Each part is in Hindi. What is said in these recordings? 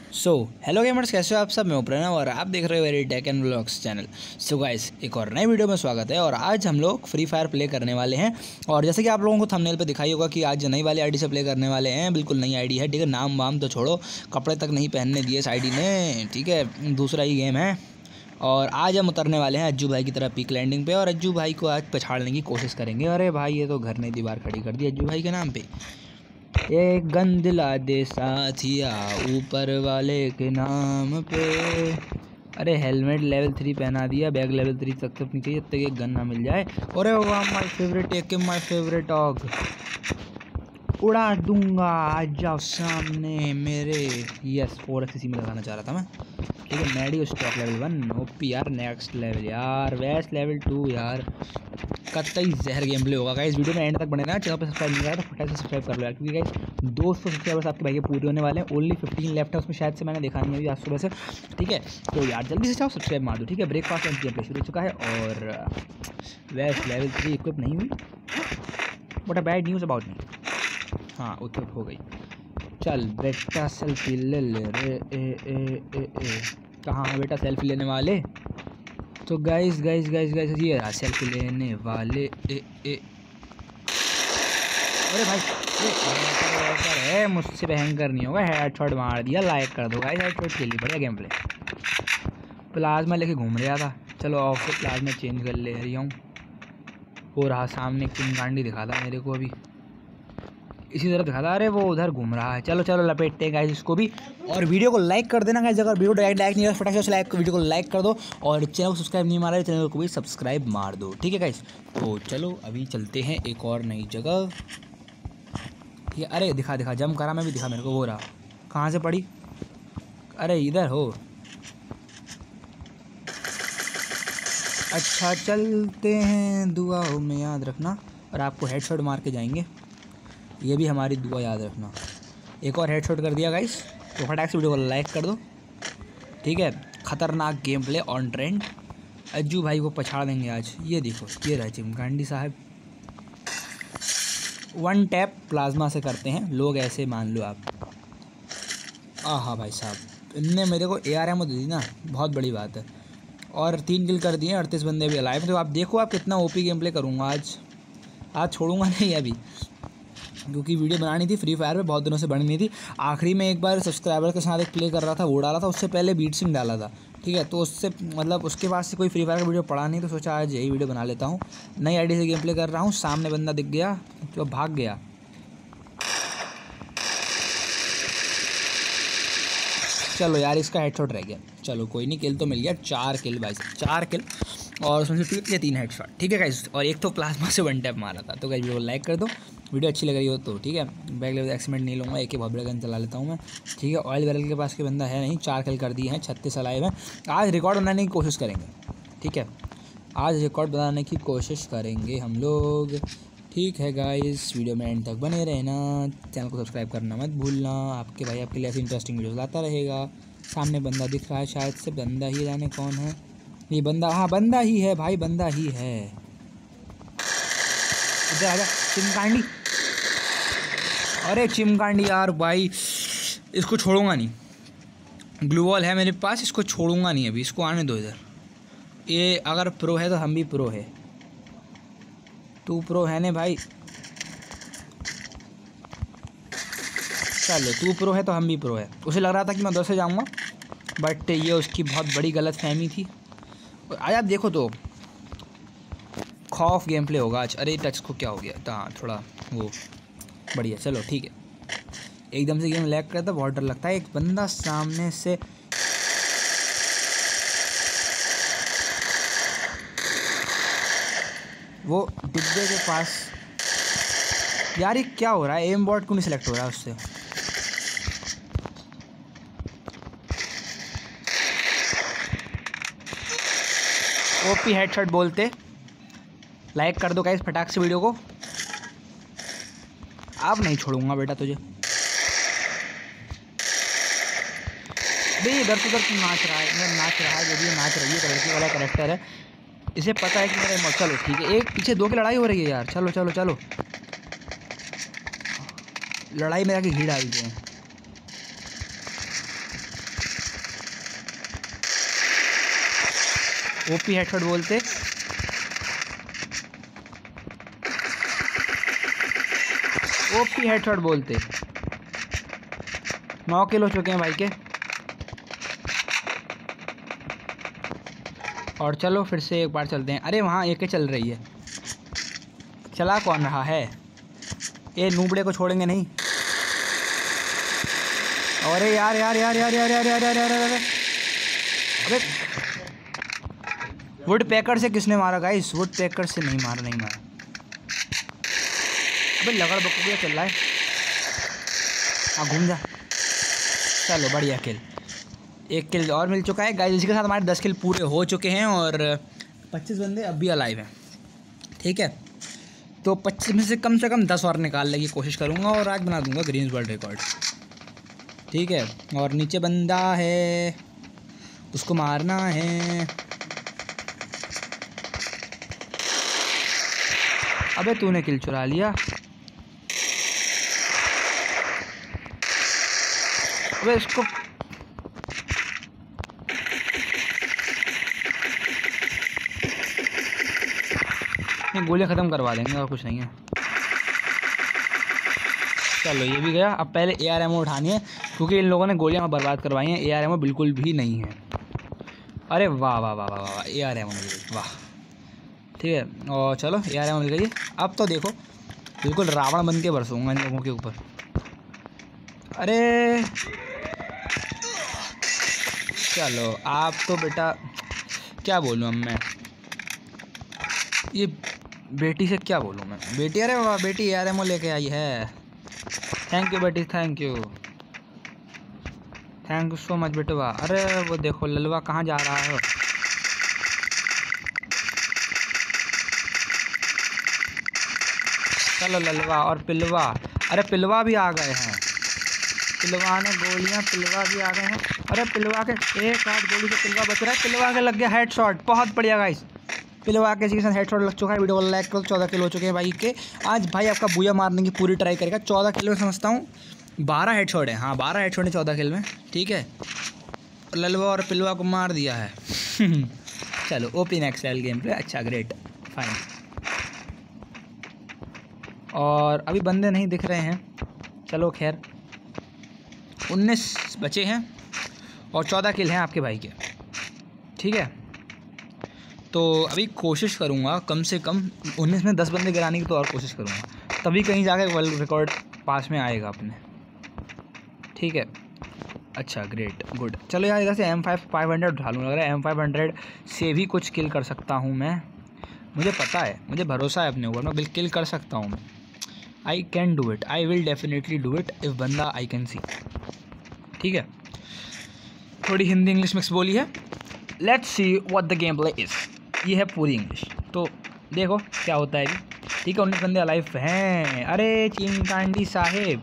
हेलो गेमर्स, कैसे हो आप सब। मैं हूं प्रणव और आप देख रहे हो very tech and vlogs channel. So guys, एक और नए वीडियो में स्वागत है। और आज हम लोग फ्री फायर प्ले करने वाले हैं। और जैसे कि आप लोगों को थंबनेल पे दिखाई होगा कि आज नई वाली आईडी से प्ले करने वाले हैं। बिल्कुल नई आईडी है, ठीक है। नाम वाम तो छोड़ो, कपड़े तक नहीं पहनने दिए इस आईडी ने, ठीक है। दूसरा ही गेम है। और आज हम उतरने वाले हैं अज्जू भाई की तरह पीक लैंडिंग पे, और अज्जू भाई को आज पछाड़ने की कोशिश करेंगे। अरे भाई, ये तो घर ने दीवार खड़ी कर दी अज्जू भाई के नाम पे। एक गन दिला दे साथिया ऊपर वाले के नाम पे। अरे हेलमेट लेवल 3 पहना दिया, बैग लेवल 3 तक नहीं चाहिए जब तक एक गन ना मिल जाए। अरे वाह, माय फेवरेट एक माय फेवरेट डॉग। उड़ा दूंगा, आ जाओ सामने मेरे। यस, 4x इसी में लगाना चाह रहा था मैं, ठीक है। मेडी स्टॉक लेवल 1 ओपी यार, नेक्स्ट लेवल यार, वेस्ट लेवल 2 यार। कतई जहर गेम प्ले होगा गाइस। वीडियो में एंड तक बने रहना। चैनल पर सब्सक्राइब नहीं करा तो फटाफट से सब्सक्राइब कर लो यार, क्योंकि गाइस 200 सब्सक्राइबर्स आपके भाई के पूरे होने वाले हैं। ओनली 15 लेफ्ट है, उसमें शायद से मैंने देखा नहीं है अभी आज सुबह से, ठीक है। तो यार जल्दी से जाओ, सब्सक्राइब मार दो, ठीक है। ब्रेकफास्ट एंड गेम प्ले शुरू हो चुका है और वेस्ट लेवल 3 इक्विप नहीं हुई, but a bad news about me. हाँ, इक्विप हो गई। चल बेटा सेल्फी ले ले रे। कहाँ है बेटा सेल्फी लेने वाले। तो गाइस गाइस गाइस गाइस ये रहा सेल्फी लेने वाले। अरे भाई, है मुझसे भयंकर नहीं होगा। हेडशॉट मार दिया, लाइक कर दो गाइस। हेडशॉट के लिए बढ़िया गेम प्ले। प्लाज्मा लेके घूम रहा था, चलो ऑफ से प्लाज्मा चेंज कर ले रही हूँ। हो रहा सामने किंग गांडी दिखा था मेरे को, अभी इसी तरह दिखा था। अरे वो उधर घूम रहा है। चलो चलो लपेटते हैं गाइस इसको भी। और वीडियो को लाइक कर देना गाइस। अगर वीडियो डायरेक्ट लाइक नहीं है फटाफट से वीडियो को लाइक कर दो। और चैनल को सब्सक्राइब नहीं मारा है, चैनल को भी सब्सक्राइब मार दो, ठीक है गाइस। तो चलो अभी चलते हैं एक और नई जगह, ठीक है। अरे दिखा दिखा, जम करा मैं भी, दिखा मेरे को। वो रहा, कहाँ से पड़ी। अरे इधर हो। अच्छा चलते हैं, दुआओं में याद रखना। और आपको हेडशॉट मार के जाएंगे, ये भी हमारी दुआ याद रखना। एक और हेडशॉट कर दिया गाइस, तो फटाक से वीडियो को लाइक कर दो, ठीक है। खतरनाक game play on trend. Ajju भाई को पछाड़ देंगे आज। ये देखो, ये रहा चिमकांडी साहब। 1 टैप प्लाज्मा से करते हैं लोग, ऐसे मान लो आप। हाँ भाई साहब, इनने मेरे को ARM दे दी ना, बहुत बड़ी बात है। और 3 किल कर दिए, 38 बंदे भी अलाइव। तो आप देखो आप कितना OP गेम प्ले करूँगा आज छोड़ूंगा नहीं अभी, क्योंकि वीडियो बनानी थी फ्री फायर में, बहुत दिनों से बनी नहीं थी। आखिरी में एक बार सब्सक्राइबर के साथ एक प्ले कर रहा था, वो डाला था। उससे पहले बीट सिंह डाला था, ठीक है। तो उससे मतलब उसके पास से कोई फ्री फायर का वीडियो पड़ा नहीं, तो सोचा आज यही वीडियो बना लेता हूँ। नई आईडी से गेम प्ले कर रहा हूँ। सामने बंदा दिख गया तो भाग गया। चलो यार, इसका हेडशॉट रह गया। चलो कोई नहीं, किल तो मिल गया। 4 किल भाई, 4 किल। और उसमें से 3 हेडशॉट, ठीक है गाइस। और एक तो प्लाज्मा से 1 टैप मारा था। तो गाइस वीडियो को लाइक कर दो, वीडियो अच्छी लग रही हो तो, ठीक है। बैक लेवल एक्सपेरिमेंट नहीं लूँगा, एक ही बहुत बड़ा गन चला लेता हूँ मैं, ठीक है। ऑयल बैरल के पास के बंदा है नहीं। 4 किल कर दिए हैं, 36 अलाइव है। आज रिकॉर्ड बनाने की कोशिश करेंगे, ठीक है। आज रिकॉर्ड बनाने की कोशिश करेंगे हम लोग, ठीक है गाइस। वीडियो में एंड तक बने रहना, चैनल को सब्सक्राइब करना मत भूलना। आपके भाई आपके लिए ऐसी इंटरेस्टिंग वीडियोस लाता रहेगा। सामने बंदा दिख रहा है, शायद से बंदा ही, जाने कौन है ये बंदा। हाँ बंदा ही है भाई, बंदा ही है। इधर आजा चिमकांडी। अरे चिमकांडी यार भाई, इसको छोड़ूंगा नहीं। ग्लू वॉल है मेरे पास, इसको छोड़ूंगा नहीं अभी, इसको आने दो इधर। ये अगर प्रो है तो हम भी प्रो है। तू प्रो है ने भाई, चलो तू प्रो है तो हम भी प्रो है। उसे लग रहा था कि मैं उधर से जाऊँगा, बट ये उसकी बहुत बड़ी गलत फहमी थी। आज आप देखो तो खौफ गेम प्ले होगा आज। अरे टच को क्या हो गया, हाँ थोड़ा वो बढ़िया। चलो ठीक है, एकदम से गेम लैग करता, बहुत डर लगता है। एक बंदा सामने से, वो डिब्बे के पास। यार ये क्या हो रहा है, एम बॉट क्यों नहीं सिलेक्ट हो रहा है उससे। OP हेडशॉट बोलते। लाइक कर दो गाइस फटाक से वीडियो को। अब नहीं छोड़ूंगा बेटा तुझे। भाई इधर से उधर नाच रहा है, नाच रहा है जो भी नाच रही है, लड़की वाला कैरेक्टर है। इसे पता है कि मेरा, चलो ठीक है। एक पीछे 2 की लड़ाई हो रही है यार। चलो चलो चलो, लड़ाई में जाके घी डालते हैं। ओपी हेडशॉट बोलते। ओपी हेडशॉट बोलते। 9 किल हो चुके हैं भाई के। और चलो फिर से एक बार चलते हैं। अरे वहाँ एक चल रही है, चला कौन रहा है? ये नूबड़े को छोड़ेंगे नहीं। अरे यार यार यार यार यार यार यार यार यार यार अबे वुड पैकर से किसने मारा गाइस? वुड पैकर से नहीं मारा, नहीं मारा। अबे लगड़ बकरिया चल रहा है। हाँ घूम जा। चलो बढ़िया किल, एक किल और मिल चुका है गाइस। इसी के साथ हमारे 10 किल पूरे हो चुके हैं और 25 बंदे अब भी अलाइव हैं। ठीक है, तो 25 में से कम 10 और निकालने की कोशिश करूँगा और आज बना दूँगा ग्रीन्स वर्ल्ड रिकॉर्ड। ठीक है, और नीचे बंदा है, उसको मारना है। अबे तूने किल चुरा लिया। अबे इसको गोलियां ख़त्म करवा देंगे और कुछ नहीं है। चलो ये भी गया। अब पहले AR-एमओ उठानी है क्योंकि इन लोगों ने गोलियां बर्बाद करवाई हैं। AR-एमओ बिल्कुल भी नहीं है। अरे वाह वाह वाह वाह वाह, AR-एमओ मिल गई, वाह। ठीक है, और चलो AR-एमओ मिल गई। अब तो देखो बिल्कुल रावण बन के बरसूंगा इन लोगों के ऊपर। अरे चलो आप तो बेटा, क्या बोलूँ अब मैं, ये बेटी से क्या बोलूँ मैं। बेटी, अरे वाह बेटी AR-एमओ लेके आई है। थैंक यू बेटी, थैंक यू सो मच बेटवा। अरे वो देखो ललवा कहाँ जा रहा है। चलो ललवा और पिलवा। अरे पिलवा भी आ गए हैं, पिलवा ने गोलियां, पिलवा भी आ गए हैं। अरे पिलवा के एक आध गोली से पिलवा बच रहा है। पिलवा के लग गया हेडशॉट, बहुत बढ़िया गाइस। पिलवा के किसी के साथ हेडशॉट लग चुका है। वीडियो को लाइक करो। 14 किल हो चुके हैं भाई के। आज भाई आपका बूया मारने की पूरी ट्राई करेगा। 14 किल में समझता हूँ 12 हेडशॉट है। हाँ 12 हेडशॉट है 14 किल में। ठीक है, ललवा और पिलवा को मार दिया है। चलो ओपी नेक्स्ट लेवल गेम पे। अच्छा ग्रेट फाइन। और अभी बंदे नहीं दिख रहे हैं। चलो खैर 19 बचे हैं और 14 किल हैं आपके भाई के। ठीक है, तो अभी कोशिश करूँगा कम से कम 19 में 10 बंदे गिराने की, तो और कोशिश करूँगा, तभी कहीं जाकर वर्ल्ड रिकॉर्ड पास में आएगा अपने। ठीक है, अच्छा ग्रेट गुड। चलो यार इधर से M500 उठा लूँ। लग रहा है M500 से भी कुछ किल कर सकता हूँ मैं। मुझे पता है, मुझे भरोसा है अपने ऊपर, मैं बिल्कुल किल कर सकता हूँ मैं। I can do it, I will definitely do it if बंदा आई कैन सी। ठीक है, थोड़ी हिंदी इंग्लिश मिक्स बोली है। Let's see what the game play is. ये है पूरी इंग्लिश, तो देखो क्या होता है अभी। ठीक है, 19 बंदे अलाइव हैं। अरे चिमकांडी साहेब,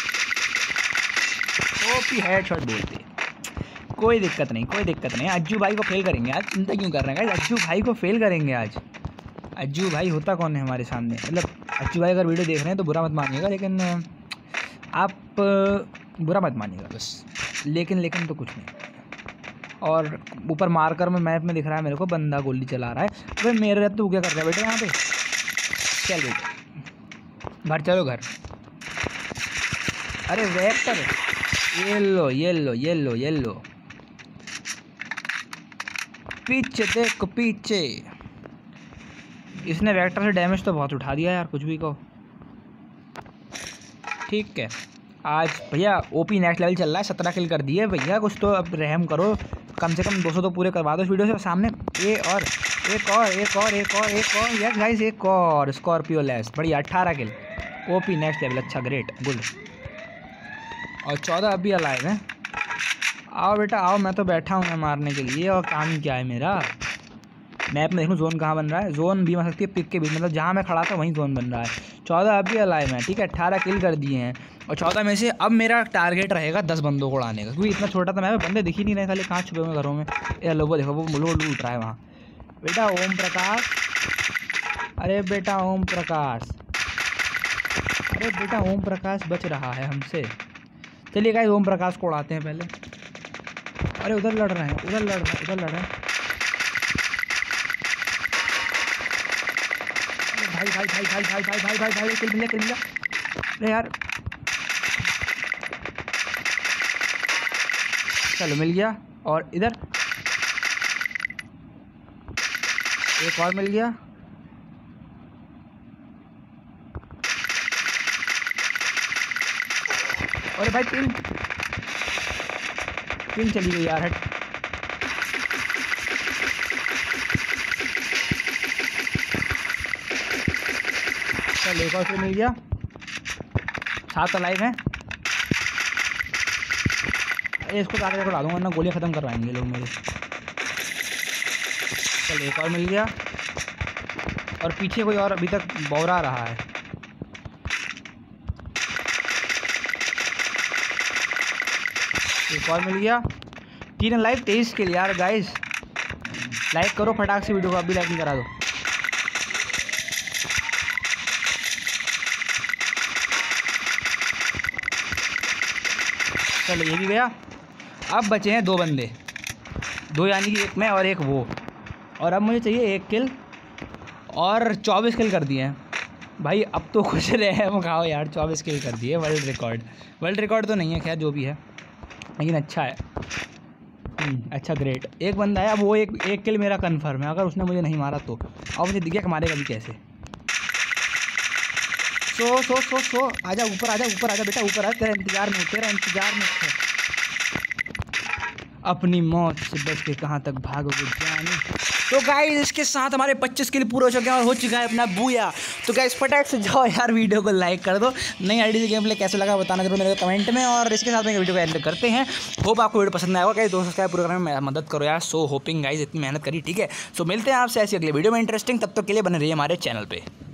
ओपी हेडशॉट बोलते। कोई दिक्कत नहीं, कोई दिक्कत नहीं। अज्जू भाई को फेल करेंगे आज। चिंता क्यों कर रहे हैं गाइस? अज्जू भाई को फेल करेंगे आज। अज्जू भाई होता कौन है हमारे सामने? मतलब अज्जू भाई अगर वीडियो देख रहे हैं तो बुरा मत मानिएगा, लेकिन आप बुरा मत मानिएगा बस। लेकिन तो कुछ नहीं। और ऊपर मार्कर में मैप में दिख रहा है मेरे को बंदा गोली चला रहा है। तो मेरे रहते तू क्या कर रहा है बेटे यहाँ पे? चल बेटे घर चलो घर। अरे vector, yellow yellow yellow yellow, पीछे देखो पीछे। इसने वेक्टर से डैमेज तो बहुत उठा दिया यार, कुछ भी कहो। ठीक है, आज भैया ओपी नेक्स्ट लेवल चल रहा है। 17 किल कर दिए भैया, कुछ तो अब रहम करो। कम से कम 200 तो पूरे करवा दो इस वीडियो से। सामने एक और यस गाइस, एक और स्कॉर्पियो लेस। बढ़िया 18 किल, ओपी नेक्स्ट लेवल। अच्छा ग्रेट गुड। और 14 अभी अलाइव हैं। आओ बेटा आओ, मैं तो बैठा हूँ मारने के लिए। और काम क्या है मेरा? मैप में देखूँ जोन कहाँ बन रहा है। जोन भी बन सकती है पिक के बीच, मतलब जहाँ मैं खड़ा था वहीं जोन बन रहा है। 14 अभी अलाइव हैं। ठीक है, 18 किल कर दिए हैं। और 14 में से अब मेरा टारगेट रहेगा 10 बंदों को उड़ाने का, क्योंकि इतना छोटा था मैप, बंदे दिख ही नहीं रहे, खाली कहाँ छुपे हुए घरों में। ये लोगों देखो वो लूट रहा है वहाँ। बेटा ओम प्रकाश, अरे बेटा ओम प्रकाश, अरे बेटा ओम प्रकाश बच रहा है हमसे। चलिए गाइस ओम प्रकाश को उड़ाते हैं पहले। अरे उधर लड़ रहे हैं, उधर लड़ रहे हैं। भाई भाई भाई भाई भाई भाई भाई भाई भाई किल मिल गया। अरे यार चलो मिल गया। और इधर एक और मिल गया। अरे भाई पिन चली गई यार। हट चल एक और फिर मिल गया। 7 लाइव है। इसको ताकत को डालूंगा ना, गोलियां ख़त्म करवाएंगे लोग मेरे। चल एक और मिल गया। और पीछे कोई और अभी तक बौरा रहा है। एक और मिल गया। 3 लाइव 23 के लिए यार। गाइस लाइक करो फटाक से वीडियो को, अभी लाइक नहीं करा दो। चलो ये भी गया। अब बचे हैं 2 बंदे, 2 यानी कि एक मैं और एक वो। और अब मुझे चाहिए 1 किल और 24 किल कर दिए हैं भाई। अब तो खुश रहे खाओ यार। 24 किल कर दिए। वर्ल्ड रिकॉर्ड तो नहीं है खैर, जो भी है, लेकिन अच्छा है। अच्छा ग्रेट। एक बंदा है, अब वो एक किल मेरा कन्फर्म है। अगर उसने मुझे नहीं मारा तो अब मुझे दिख गया कि मारेगा भी कैसे। सो आजा ऊपर, आजा बेटा, ऊपर आ। तेरा इंतजार में थे। अपनी मौत से बच के कहाँ तक भागोगे जानी। तो गाइस इसके साथ हमारे 25 किल पूरे हो चुके हैं और हो चुका है अपना बूया। तो गाइस फटाक से जाओ यार, वीडियो को लाइक कर दो। नई आईडी से गेम प्ले कैसे लगा बताना जरूर मेरे कमेंट में। और इसके साथ में वीडियो को एंड करते हैं। होप आपको वीडियो पसंद आएगा। गाइस 2 सब्सक्राइब पूरे करने में मदद करो यार। सो होपिंग गाइस इतनी मेहनत करी, ठीक है। सो मिलते हैं आपसे ऐसी अगले वीडियो में इंटरेस्टिंग। तब तक के लिए बने रहिए हमारे चैनल पर।